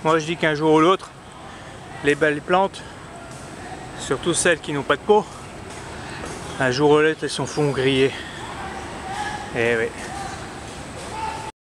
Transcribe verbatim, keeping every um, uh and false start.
Moi je dis qu'un jour ou l'autre, les belles plantes, surtout celles qui n'ont pas de peau, un jour ou l'autre elles s'en font griller. Eh oui.